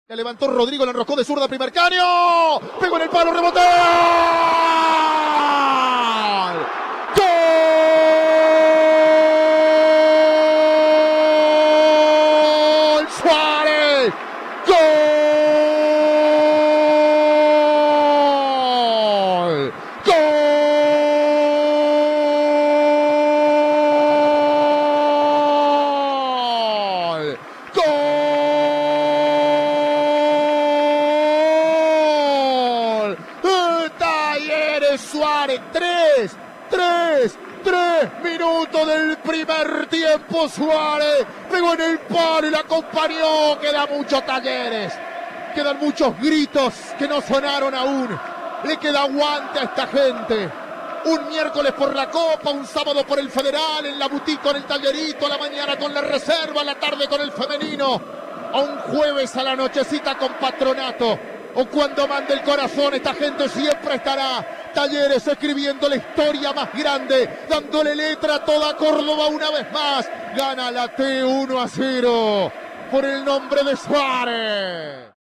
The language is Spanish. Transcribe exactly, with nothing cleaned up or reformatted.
La levantó Rodrigo, la enroscó de zurda, primer caño. Pegó en el palo, rebotó. ¡Gol! ¡Suárez! ¡Gol! ¡Gol! ¡Gol! Talleres Suárez, tres, tres, tres minutos del primer tiempo. Suárez pegó en el palo y la acompañó. Queda mucho Talleres, quedan muchos gritos que no sonaron aún. Le queda aguante a esta gente. Un miércoles por la Copa, un sábado por el Federal, en la boutique con el Tallerito, a la mañana con la reserva, a la tarde con el femenino, a un jueves a la nochecita con Patronato. O cuando mande el corazón, esta gente siempre estará. Talleres escribiendo la historia más grande, dándole letra a toda Córdoba una vez más. Gana la T uno a cero por el nombre de Suárez.